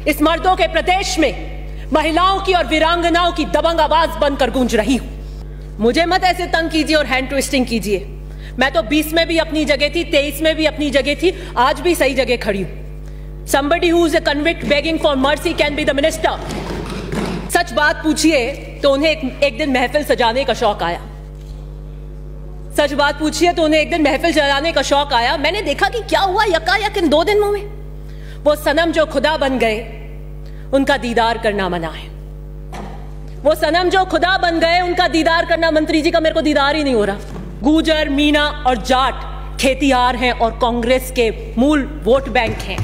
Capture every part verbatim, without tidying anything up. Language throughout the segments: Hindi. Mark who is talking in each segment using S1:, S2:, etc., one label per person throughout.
S1: इस मर्दों के प्रदेश में महिलाओं की और वीरांगनाओं की दबंग आवाज बनकर गूंज रही हूं। मुझे मत ऐसे तंग कीजिए और हैंड ट्विस्टिंग कीजिए। मैं तो बीस में भी अपनी जगह थी, तेईस में भी अपनी जगह थी, आज भी सही जगह खड़ी हूं। Somebody who is a convict begging for mercy can be the minister. सच बात पूछिए तो उन्हें एक, एक दिन महफिल सजाने का शौक आया। सच बात पूछिए तो उन्हें एक दिन महफिल सजाने का शौक आया। मैंने देखा कि क्या हुआ यकायक इन दो दिनों में। वो सनम जो खुदा बन गए उनका दीदार करना मना है। वो सनम जो खुदा बन गए उनका दीदार करना, मंत्री जी का मेरे को दीदार ही नहीं हो रहा। गुजर, मीना और जाट खेतिहार हैं और कांग्रेस के मूल वोट बैंक हैं।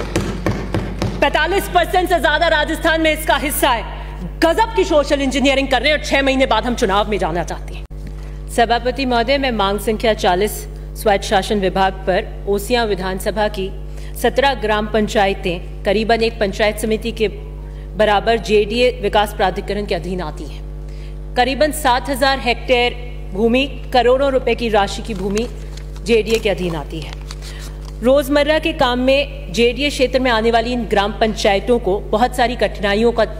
S1: पैंतालीस परसेंट से ज्यादा राजस्थान में इसका हिस्सा है। गजब की सोशल इंजीनियरिंग कर रहे हैं और छह महीने बाद हम चुनाव में जाना चाहते हैं। सभापति महोदय, मैं मांग संख्या चालीस स्वायत्त शासन विभाग पर ओसियां विधानसभा की सत्रह ग्राम पंचायतें करीबन एक पंचायत समिति के बराबर जेडीए विकास प्राधिकरण के अधीन आती हैं। करीबन सात हजार हेक्टेयर भूमि, करोड़ों रुपए की राशि की भूमि जेडीए के अधीन आती है। रोजमर्रा के काम में जेडीए क्षेत्र में आने वाली इन ग्राम पंचायतों को बहुत सारी कठिनाइयों का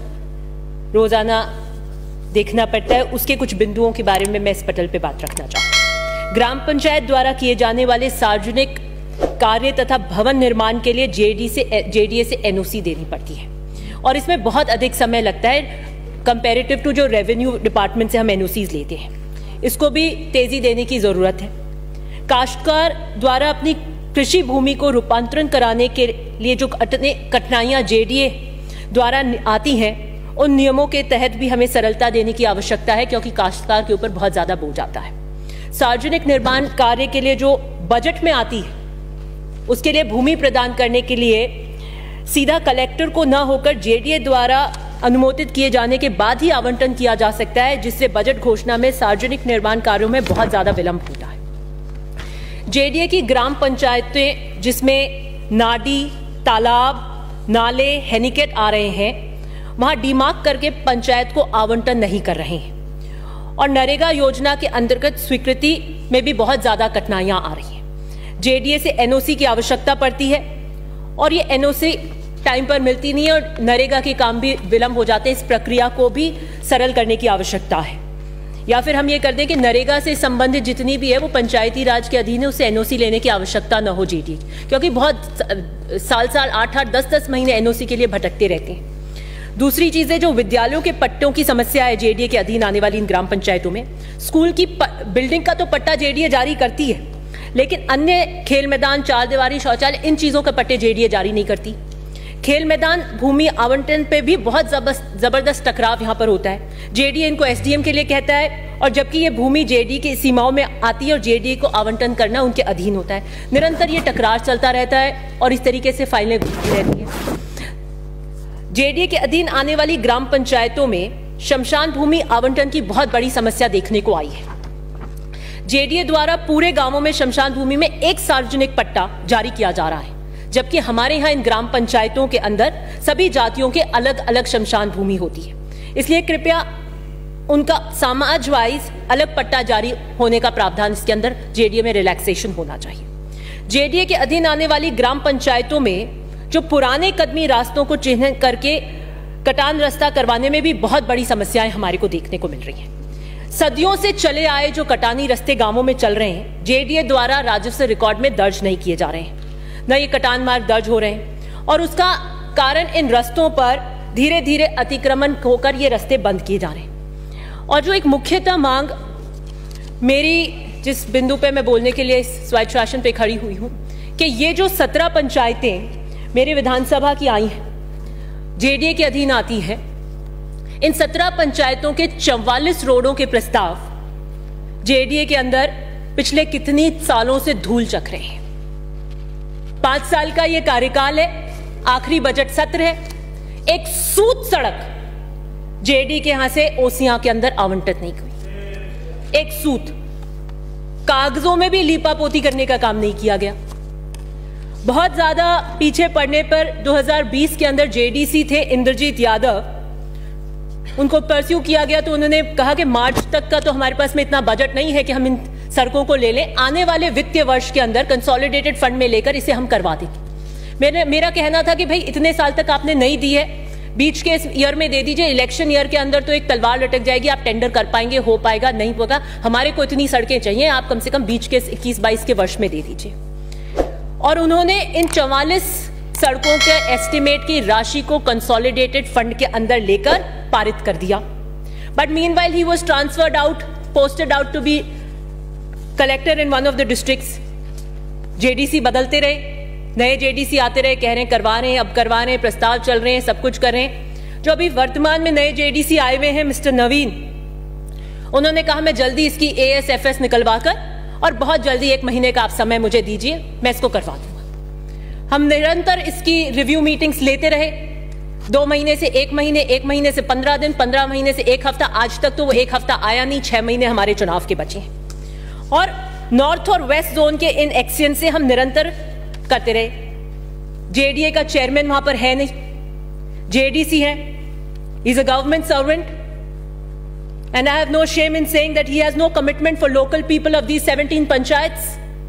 S1: रोजाना देखना पड़ता है। उसके कुछ बिंदुओं के बारे में मैं इस पटल पे बात रखना चाहूंगा। ग्राम पंचायत द्वारा किए जाने वाले सार्वजनिक कार्य तथा भवन निर्माण के लिए जेडी से जेडीए से एनओसी देनी पड़ती है और इसमें बहुत अधिक समय लगता है कंपैरेटिव टू जो रेवेन्यू डिपार्टमेंट से हम एनओसीज लेते हैं। इसको भी तेजी देने की जरूरत है। काश्तकार द्वारा अपनी कृषि भूमि को रूपांतरण कराने के लिए जो कठिनाइयां जेडीए द्वारा आती हैं, उन नियमों के तहत भी हमें सरलता देने की आवश्यकता है, क्योंकि काश्तकार के ऊपर बहुत ज्यादा बोझ आता है। सार्वजनिक निर्माण कार्य के लिए जो बजट में आती है, उसके लिए भूमि प्रदान करने के लिए सीधा कलेक्टर को न होकर जेडीए द्वारा अनुमोदित किए जाने के बाद ही आवंटन किया जा सकता है, जिससे बजट घोषणा में सार्वजनिक निर्माण कार्यों में बहुत ज्यादा विलंब होता है। जेडीए की ग्राम पंचायतें जिसमें नाडी, तालाब, नाले, हेनिकेट आ रहे हैं, वहां डीमार्क करके पंचायत को आवंटन नहीं कर रहे हैं और नरेगा योजना के अंतर्गत स्वीकृति में भी बहुत ज्यादा कठिनाइयां आ रही हैं। जेडीए से एनओसी की आवश्यकता पड़ती है और ये एनओसी टाइम पर मिलती नहीं है और नरेगा के काम भी विलंब हो जाते हैं। इस प्रक्रिया को भी सरल करने की आवश्यकता है, या फिर हम ये कर दें कि नरेगा से संबंधित जितनी भी है वो पंचायती राज के अधीन है, उसे एनओसी लेने की आवश्यकता न हो जेडीए, क्योंकि बहुत साल साल आठ आठ दस दस महीने एनओसी के लिए भटकते रहते हैं। दूसरी चीज है जो विद्यालयों के पट्टों की समस्या है जेडीए के अधीन आने वाली इन ग्राम पंचायतों में। स्कूल की बिल्डिंग का तो पट्टा जेडीए जारी करती है, लेकिन अन्य खेल मैदान, चार दीवारी, शौचालय, इन चीजों के पट्टे जेडीए जारी नहीं करती। खेल मैदान भूमि आवंटन पे भी बहुत जबरदस्त टकराव यहां पर होता है। जेडीए इनको एसडीएम के लिए कहता है और जबकि ये भूमि जेडीए की सीमाओं में आती है और जेडीए को आवंटन करना उनके अधीन होता है। निरंतर ये टकरार चलता रहता है और इस तरीके से फाइलें घूमती रहती हैं। जेडीए के अधीन आने वाली ग्राम पंचायतों में शमशान भूमि आवंटन की बहुत बड़ी समस्या देखने को आई है। जेडीए द्वारा पूरे गांवों में शमशान भूमि में एक सार्वजनिक पट्टा जारी किया जा रहा है, जबकि हमारे यहाँ इन ग्राम पंचायतों के अंदर सभी जातियों के अलग अलग शमशान भूमि होती है। इसलिए कृपया उनका समाज वाइज अलग पट्टा जारी होने का प्रावधान इसके अंदर जेडीए में रिलैक्सेशन होना चाहिए। जेडीए के अधीन आने वाली ग्राम पंचायतों में जो पुराने कदमी रास्तों को चिन्हित करके कटान रास्ता करवाने में भी बहुत बड़ी समस्याएं हमारे को देखने को मिल रही हैं। सदियों से चले आए जो कटानी रास्ते गांवों में चल रहे हैं, जेडीए द्वारा राजस्व रिकॉर्ड में दर्ज नहीं किए जा रहे हैं, न ये कटान मार्ग दर्ज हो रहे हैं और उसका कारण इन रास्तों पर धीरे धीरे अतिक्रमण होकर ये रास्ते बंद किए जा रहे हैं। और जो एक मुख्यतः मांग मेरी, जिस बिंदु पे मैं बोलने के लिए स्वायत्त शासन पे खड़ी हुई हूं, कि ये जो सत्रह पंचायतें मेरे विधानसभा की आई हैं, जेडीए के अधीन आती हैं, इन सत्रह पंचायतों के चौवालीस रोडों के प्रस्ताव जेडीए के अंदर पिछले कितनी सालों से धूल चख रहे हैं। पांच साल का ये कार्यकाल है, आखिरी बजट सत्र है, एक सूत सड़क जेडी के यहां से ओसियां के अंदर आवंटित नहीं हुई। एक सूत, कागजों में भी लीपापोती करने का काम नहीं किया गया। बहुत ज्यादा पीछे पड़ने पर दो हज़ार बीस के अंदर जेडीसी थे इंद्रजीत यादव, उनको परस्यू किया गया तो उन्होंने कहा कि मार्च तक का तो हमारे पास में इतना बजट नहीं है कि हम इन सड़कों को ले लें, आने वाले वित्तीय वर्ष के अंदर कंसोलिडेटेड फंड में लेकर इसे हम करवा देंगे। मैंने मेरा कहना था कि भाई इतने साल तक आपने नहीं दी है, बीच के ईयर में दे दीजिए, इलेक्शन ईयर के अंदर तो एक तलवार लटक जाएगी, आप टेंडर कर पाएंगे, हो पाएगा नहीं होगा, हमारे को इतनी सड़कें चाहिए, आप कम से कम बीच के इक्कीस बाईस के वर्ष में दे दीजिए। और उन्होंने इन चौवालीस सड़कों के एस्टिमेट की राशि को कंसोलिडेटेड फंड के अंदर लेकर पारित कर दिया। But meanwhile he was transferred out, posted out to be collector in one of the districts. JDC बदलते रहे, नए जेडीसी आते रहे, कह रहे हैं करवा रहे हैं, अब करवा रहे हैं, प्रस्ताव चल रहे हैं, सब कुछ कर रहे हैं। जो अभी वर्तमान में नए जेडीसी आए हुए हैं मिस्टर नवीन, उन्होंने कहा मैं जल्दी इसकी एएसएफएस निकलवा कर और बहुत जल्दी एक महीने का आप समय मुझे दीजिए, मैं इसको करवा दूंगा। हम निरंतर इसकी रिव्यू मीटिंग्स लेते रहे, दो महीने से एक महीने, एक महीने से पंद्रह दिन, पंद्रह महीने से एक हफ्ता, आज तक तो वो एक हफ्ता आया नहीं, छह महीने हमारे चुनाव के बचे हैं। और नॉर्थ और वेस्ट जोन के इन एक्शन से हम निरंतर करते रहे। जेडीए का चेयरमैन वहां पर है नहीं, जेडीसी है, he is a government servant, and I have no shame in saying that he has no commitment for local people of these seventeen panchayats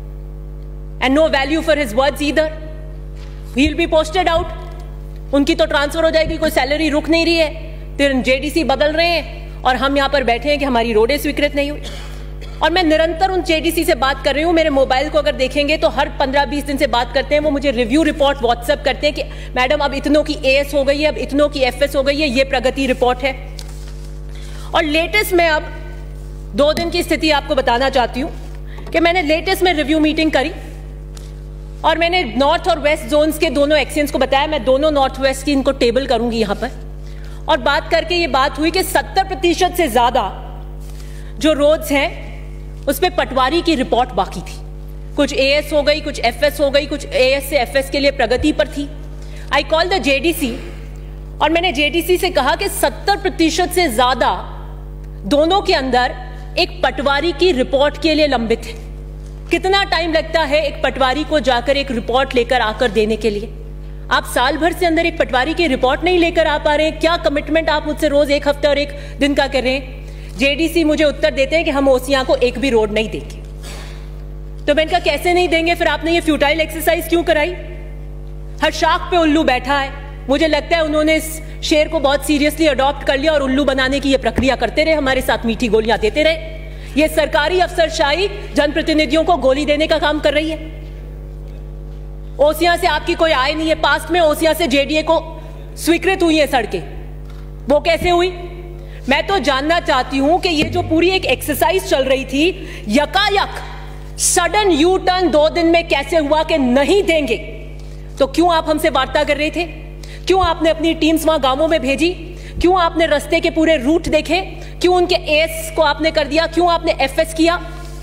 S1: and no value for his words either. He will be posted out, उनकी तो ट्रांसफर हो जाएगी, कोई सैलरी रुक नहीं रही है, फिर जेडीसी बदल रहे हैं और हम यहां पर बैठे हैं कि हमारी रोडें स्वीकृत नहीं हुई। और मैं निरंतर उन जेडीसी से बात कर रही हूं, मेरे मोबाइल को अगर देखेंगे तो हर पंद्रह बीस दिन से बात करते हैं, वो मुझे रिव्यू रिपोर्ट व्हाट्सएप करते हैं कि मैडम अब इतनों की एएस हो गई है, अब इतनों की एफएस हो गई है, ये प्रगति रिपोर्ट है। और लेटेस्ट में अब दो दिन की स्थिति आपको बताना चाहती हूं कि मैंने लेटेस्ट में रिव्यू मीटिंग करी और मैंने नॉर्थ और वेस्ट जोन्स के दोनों एक्सचेंज को बताया, मैं दोनों नॉर्थ वेस्ट की इनको टेबल करूंगी यहां पर, और बात करके ये बात हुई कि सत्तर प्रतिशत से ज्यादा जो रोड्स हैं उस पे पटवारी की रिपोर्ट बाकी थी। कुछ एएस हो गई, कुछ एफएस हो गई, कुछ एएस से एफएस के लिए प्रगति पर थी। आई कॉल द जेडीसी और मैंने जेडीसी से कहा कि सत्तर प्रतिशत से ज्यादा दोनों के अंदर एक पटवारी की रिपोर्ट के लिए लंबित है। कितना टाइम लगता है एक पटवारी को जाकर एक रिपोर्ट लेकर आकर देने के लिए? आप साल भर से अंदर एक पटवारी की रिपोर्ट नहीं लेकर आ पा रहे हैं, क्या कमिटमेंट आप मुझसे रोज एक हफ्ते और एक दिन का कर रहे हैं? जेडीसी मुझे उत्तर देते हैं कि हम ओसियां को एक भी रोड नहीं देंगे। तो मैंने कहा कैसे नहीं देंगे, फिर आपने ये फ्यूटाइल एक्सरसाइज क्यों कराई? हर शाख पे उल्लू बैठा है, मुझे लगता है उन्होंने इस शेर को बहुत सीरियसली अडॉप्ट कर लिया और उल्लू बनाने की ये प्रक्रिया करते रहे, हमारे साथ मीठी गोलियां देते रहे। ये सरकारी अफसरशाही जनप्रतिनिधियों को गोली देने का काम कर रही है। ओसियां से आपकी कोई आय नहीं है, पास्ट में ओसियां से जेडीए को स्वीकृत हुई है सड़कें, वो कैसे हुई? मैं तो जानना चाहती हूं कि ये जो पूरी एक एक्सरसाइज चल रही थी, यकायक सडन यू टर्न दो दिन में कैसे हुआ कि नहीं देंगे? तो क्यों आप हमसे वार्ता कर रहे थे? क्यों आपने अपनी टीम्स वहां गांवों में भेजी? क्यों आपने रास्ते के पूरे रूट देखे? क्यों उनके एएस को आपने कर दिया? क्यों आपने एफएस किया?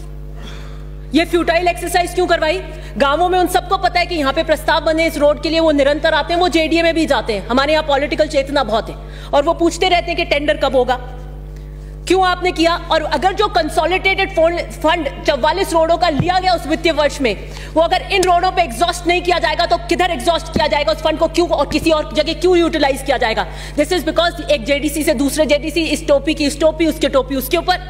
S1: ये फ्यूटाइल एक्सरसाइज क्यों करवाई? गांवों में उन सबको पता है कि यहां पे प्रस्ताव बने इस रोड के लिए, वो निरंतर आते हैं, वो जेडीए में भी जाते हैं। हमारे यहां पॉलिटिकल चेतना बहुत है और वो पूछते रहते हैं कि टेंडर कब होगा। क्यों आपने किया? और अगर जो कंसोलिडेटेड फंड चौवालीस रोडों का लिया गया उस वित्तीय वर्ष में, वो अगर इन रोडों पे एग्जॉस्ट नहीं किया जाएगा तो किधर एग्जॉस्ट किया जाएगा? उस फंड को क्यों और किसी और जगह क्यों यूटिलाइज किया जाएगा? दिस इज बिकॉज एक जेडीसी से दूसरे जेडीसी, इस टोपी की इस टोपी, उसके टोपी उसके ऊपर,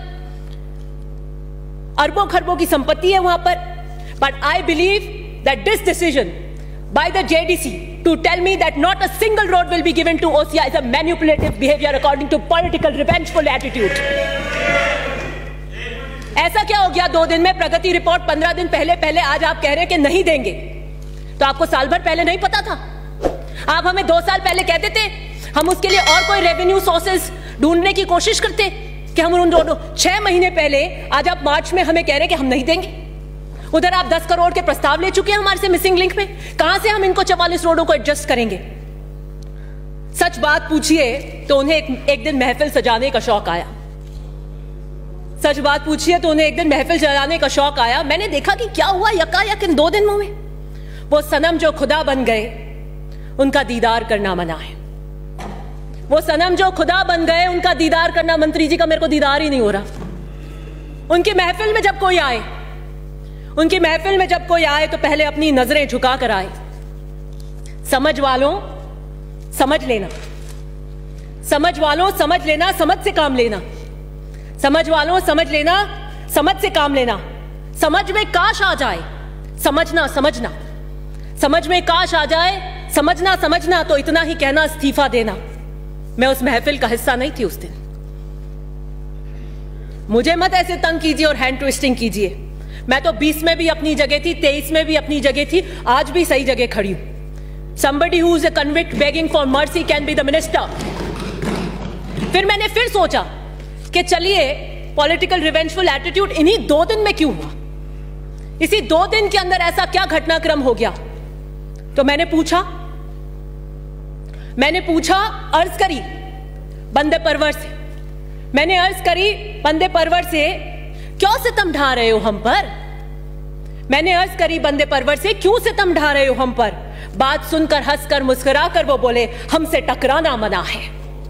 S1: अरबों खरबों की संपत्ति है वहां पर। But I believe that this decision by the J D C to tell me that not a single road will be given to O C I is a manipulative behavior according to political revengeful attitude. ऐसा क्या हो गया दो दिन में? प्रगति रिपोर्ट पंद्रह दिन पहले पहले आज आप कह रहे हैं कि नहीं देंगे, तो आपको साल भर पहले नहीं पता था? आप हमें दो साल पहले कहते थे, हम उसके लिए और कोई रेवेन्यू सोर्सेज ढूंढने की कोशिश करते कि हम उन दोनों छह महीने पहले, आज आप मार्च में हमें कह रहे हैं कि हम नहीं देंगे। उधर आप दस करोड़ के प्रस्ताव ले चुके हैं हमारे से मिसिंग लिंक में, कहां से हम इनको चवालीस रोडों को एडजस्ट करेंगे? सच बात पूछिए तो उन्हें एक, एक दिन महफिल सजाने का शौक आया। सच बात पूछिए तो उन्हें एक दिन महफिल सजाने का शौक आया। मैंने देखा कि क्या हुआ यकायक इन दो दिनों में। वो सनम जो खुदा बन गए, उनका दीदार करना मना है। वो सनम जो खुदा बन गए, उनका दीदार करना, मंत्री जी का मेरे को दीदार ही नहीं हो रहा। उनकी महफिल में जब कोई आए, उनकी महफिल में जब कोई आए तो पहले अपनी नजरें झुका कर आए। समझ वालों समझ लेना, समझ वालों समझ लेना, समझ से काम लेना। समझ वालों समझ लेना, समझ से काम लेना। समझ में काश आ जाए, समझना समझना समझ में काश आ जाए, समझना समझना तो इतना ही कहना, इस्तीफा देना। मैं उस महफिल का हिस्सा नहीं थी उस दिन। मुझे मत ऐसे तंग कीजिए और हैंड ट्विस्टिंग कीजिए। मैं तो बीस में भी अपनी जगह थी, तेईस में भी अपनी जगह थी, आज भी सही जगह खड़ी हूं। Somebody who is a convict begging for mercy can be the minister. फिर मैंने फिर सोचा कि चलिए पॉलिटिकल रिवेंजफुल एटीट्यूड इन्हीं दो दिन में क्यों हुआ, इसी दो दिन के अंदर ऐसा क्या घटनाक्रम हो गया। तो मैंने पूछा मैंने पूछा अर्ज करी बंदे परवर से, मैंने अर्ज करी बंदे परवर से, क्यों सितम ढा रहे हो हम पर। मैंने अर्ज करी बंदे परवर से, क्यों सितम ढा रहे हो हम पर। बात सुनकर हंसकर मुस्कुराकर वो बोले, हमसे टकराना मना है।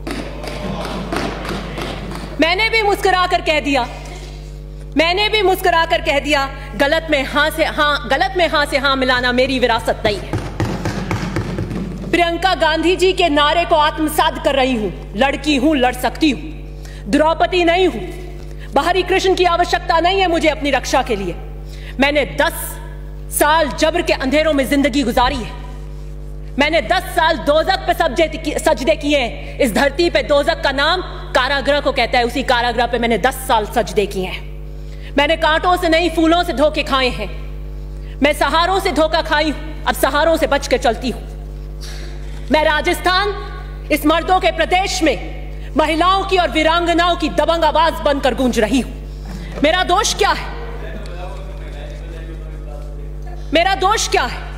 S1: मैंने भी मुस्कुराकर कह दिया मैंने भी मुस्कुराकर कह दिया गलत में हां से हां गलत में हां से हां मिलाना मेरी विरासत नहीं है। प्रियंका गांधी जी के नारे को आत्मसात कर रही हूं। लड़की हूं, लड़ सकती हूं, द्रौपदी नहीं हूं। बाहरी कृष्ण की आवश्यकता नहीं है मुझे अपनी रक्षा के लिए। मैंने दस साल जबर के अंधेरों में जिंदगी गुजारी है। मैंने दस साल दोजक पे सजदे किए हैं। इस धरती पे दोजक का नाम कारागृह को कहता है, उसी कारागृह पे मैंने दस साल सजदे किए हैं। मैंने कांटों से नहीं, फूलों से धोखे खाए हैं। मैं सहारों से धोखा खाई हूं, अब सहारों से बच के चलती हूं। मैं राजस्थान, इस मर्दों के प्रदेश में महिलाओं की और वीरांगनाओं की दबंग आवाज बनकर गूंज रही हूं। मेरा दोष क्या है मेरा दोष क्या है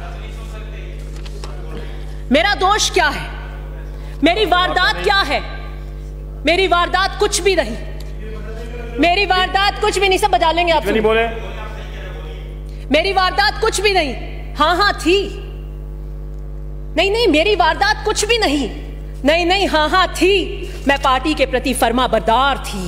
S1: मेरा दोष क्या है मेरी वारदात क्या है। मेरी वारदात कुछ भी नहीं मेरी वारदात कुछ भी नहीं। सब बजा लेंगे आप, नहीं बोले। मेरी वारदात कुछ भी नहीं। हाँ हाँ थी, नहीं नहीं मेरी वारदात कुछ भी नहीं। नहीं नहीं हाँ हाँ थी। मैं पार्टी के प्रति फर्माबरदार थी।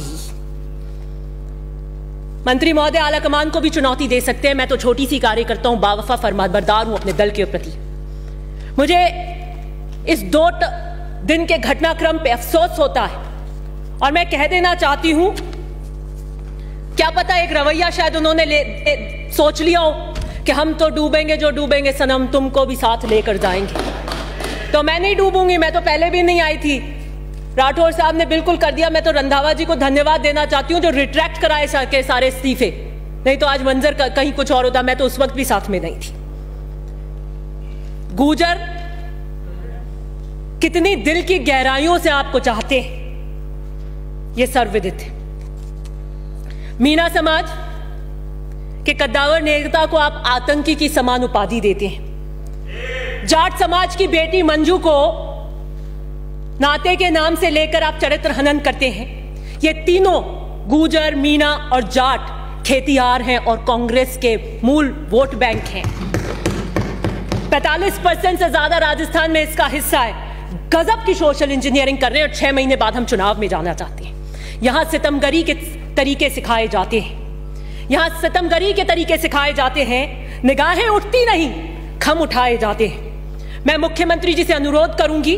S1: मंत्री महोदय आला कमान को भी चुनौती दे सकते हैं। मैं तो छोटी सी कार्यकर्ता हूं, बावफा फर्माबरदार हूं अपने दल के प्रति। मुझे इस दो दिन के घटनाक्रम पे अफसोस होता है और मैं कह देना चाहती हूं, क्या पता एक रवैया शायद उन्होंने ले, ए, सोच लिया हो कि हम तो डूबेंगे जो डूबेंगे सनम, तुमको भी साथ लेकर जाएंगे। तो मैं नहीं डूबूंगी, मैं तो पहले भी नहीं आई थी। राठौर साहब ने बिल्कुल कर दिया। मैं तो रंधावा जी को धन्यवाद देना चाहती हूं जो रिट्रैक्ट कराए के सारे इस्तीफे, नहीं तो आज मंजर कहीं कुछ और होता। मैं तो उस वक्त भी साथ में नहीं थी। गुर्जर कितनी दिल की गहराइयों से आपको चाहते हैं यह सर्वविदित है। मीना समाज के कद्दावर नेता को आप आतंकी की समान उपाधि देते हैं। जाट समाज की बेटी मंजू को नाते के नाम से लेकर आप चरित्र हनन करते हैं। ये तीनों गुर्जर, मीना और जाट खेतिहार हैं और कांग्रेस के मूल वोट बैंक हैं। पैंतालीस परसेंट से ज्यादा राजस्थान में इसका हिस्सा है। गजब की सोशल इंजीनियरिंग कर रहे हैं और छह महीने बाद हम चुनाव में जाना चाहते हैं। यहां सितमगरी के तरीके सिखाए जाते हैं यहां सितमगरी के तरीके सिखाए जाते हैं। निगाहें उठती नहीं, खम उठाए जाते हैं। मैं मुख्यमंत्री जी से अनुरोध करूंगी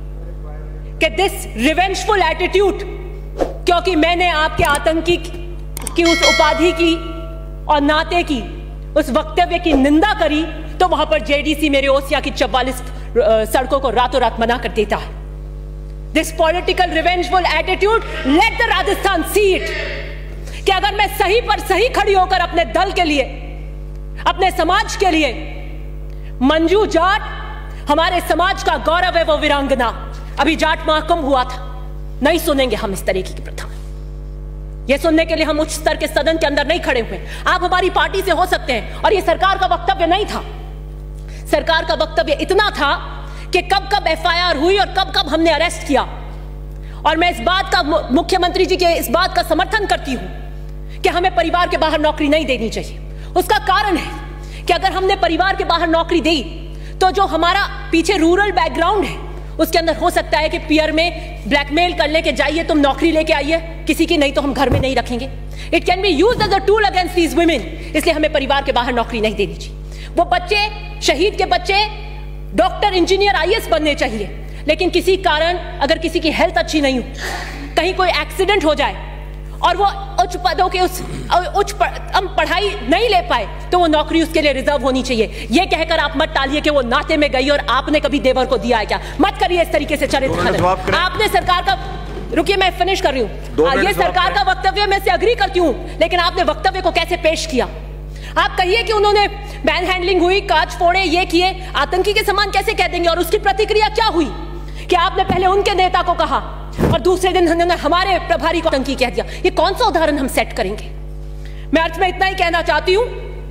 S1: कि दिस रिवेंजफुल एटीट्यूड, क्योंकि मैंने आपके आतंकी की उस उपाधि की और नाते की उस वक्तव्य की निंदा करी, तो वहां पर जेडीसी मेरे ओसिया की चौवालीस सड़कों को रातों रात मना कर देता है। This political revengeful attitude, let the Rajasthan see it, कि अगर मैं सही पर सही खड़ी होकर अपने दल के लिए, अपने समाज के लिए, मंजू जाट हमारे समाज का गौरव है, वो वीरांगना। अभी जाट महाकुंभ हुआ था, नहीं सुनेंगे हम इस तरीके की प्रथा। यह सुनने के लिए हम उच्च स्तर के सदन के अंदर नहीं खड़े हुए। आप हमारी पार्टी से हो सकते हैं, और यह सरकार का वक्तव्य नहीं था। सरकार का वक्तव्य इतना था कि कब कब एफआईआर हुई और कब कब हमने अरेस्ट किया। और मैं इस बात का, मुख्यमंत्री जी के इस बात का समर्थन करती हूं कि हमें परिवार के बाहर नौकरी नहीं देनी चाहिए। उसका कारण है कि अगर हमने परिवार के बाहर नौकरी दी तो जो हमारा पीछे रूरल बैकग्राउंड है उसके अंदर हो सकता है कि पीआर में ब्लैकमेल कर ले कि जाइए तुम नौकरी लेके आइए किसी की, नहीं तो हम घर में नहीं रखेंगे। It can be used as a tool against these women. इसलिए हमें परिवार के बाहर नौकरी नहीं देनी चाहिए। वो बच्चे, शहीद के बच्चे डॉक्टर, इंजीनियर, आईएएस बनने चाहिए, लेकिन किसी कारण अगर किसी की हेल्थ अच्छी नहीं हो, कहीं कोई एक्सीडेंट हो जाए और वो उच्च पदों के उस उच्च हम पढ़ाई नहीं ले पाए तो वो नौकरी उसके लिए रिजर्व होनी चाहिए। ये कहकर आप मत टालिए कि वो नाते में गई और आपने कभी देवर को दिया है क्या। मत करिए इस तरीके से चरित्र खनन। आपने सरकार का, रुकिए मैं फिनिश कर रही हूं, ये सरकार का वक्तव्य मैं से अग्री करती हूं, लेकिन आपने वक्तव्य को कैसे पेश किया। आप कहिए कि उन्होंने बैन हैंडलिंग हुई, कांच फोड़े, ये किए, आतंकी के समान कैसे कह देंगे, और उसकी प्रतिक्रिया क्या हुई कि आपने पहले उनके नेता को कहा और दूसरे दिन उन्होंने हमारे प्रभारी को आतंकी कह दिया। ये कौन सा उदाहरण हम सेट करेंगे। मैं अर्थ में इतना ही कहना चाहती हूं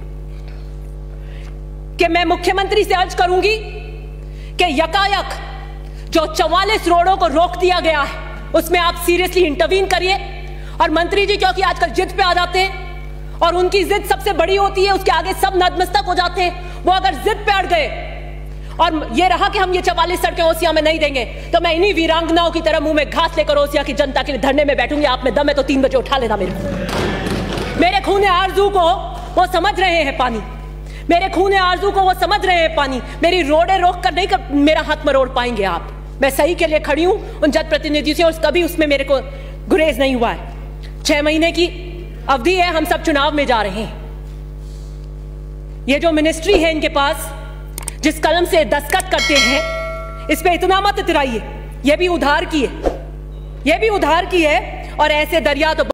S1: कि मैं मुख्यमंत्री से अर्ज करूंगी कि यकायक जो चौवालीस रोडों को रोक दिया गया है उसमें आप सीरियसली इंटरवीन करिए। और मंत्री जी क्योंकि आजकल जिद पे आ जाते हैं और उनकी जिद सबसे बड़ी होती है, उसके आगे सब नतमस्तक हो जाते हैं। वो अगर जिद पे अड़ गए और ये रहा कि हम ये चवालीस सड़कें ओसिया में नहीं देंगे, तो मैं इन्हीं वीरांगनाओं की तरह मुंह में घास लेकर ओसिया की जनता के लिए धरने में बैठूंगी। आप में दम है तो तीन बजे उठा लेना मेरे को। मेरे खून आरजू को वो समझ रहे हैं पानी, मेरे खून आरजू को वो समझ रहे हैं पानी। मेरी रोडे रोक कर नहीं कर मेरा हाथ मरोड़ पाएंगे आप। मैं सही के लिए खड़ी हूं उन जनप्रतिनिधि से, और कभी उसमें मेरे को गुरेज नहीं हुआ है। छह महीने की अवधि है, हम सब चुनाव में जा रहे हैं। ये जो मिनिस्ट्री है इनके पास, जिस कलम से दस्तखत करते हैं, इस पे इतना मत इतराइए। ये भी उधार की है, ये भी उधार की है, और ऐसे दरिया तो